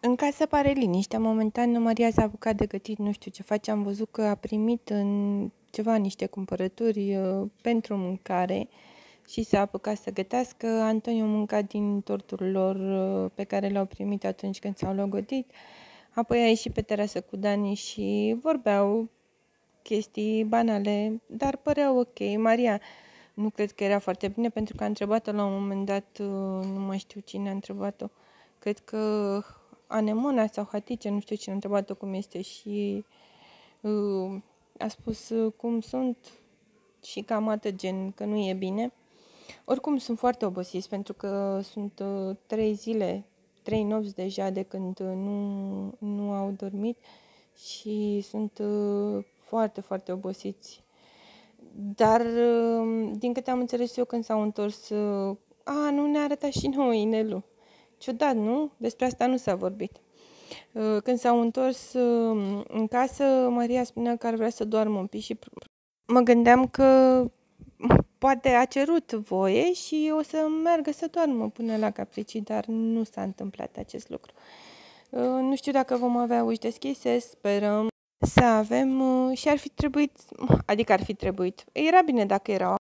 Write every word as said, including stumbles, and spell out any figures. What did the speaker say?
În casă pare liniște. Momentan Maria s-a apucat de gătit, nu știu ce face. Am văzut că a primit în ceva niște cumpărături uh, pentru mâncare și s-a apucat să gătească. Antonio a mâncat din tortul lor uh, pe care le-au primit atunci când s-au logodit. Apoi a ieșit pe terasă cu Dani și vorbeau chestii banale, dar păreau ok. Maria nu cred că era foarte bine pentru că a întrebat-o la un moment dat, uh, nu mai știu cine a întrebat-o, cred că Anemona sau Hatice, nu știu cine a întrebat-o cum este și uh, a spus uh, cum sunt și cam atât, gen că nu e bine. Oricum sunt foarte obosiți pentru că sunt uh, trei zile, trei nopți deja de când uh, nu, nu au dormit și sunt uh, foarte, foarte obosiți. Dar, uh, din câte am înțeles eu când s-au întors, uh, a, nu ne-a arătat și nouă inelul. Ciudat, nu? Despre asta nu s-a vorbit. Când s-au întors în casă, Maria spunea că ar vrea să doarmă un pic și mă gândeam că poate a cerut voie și o să meargă să doarmă până la capricii, dar nu s-a întâmplat acest lucru. Nu știu dacă vom avea uși deschise, sperăm să avem și ar fi trebuit, adică ar fi trebuit. Era bine dacă erau.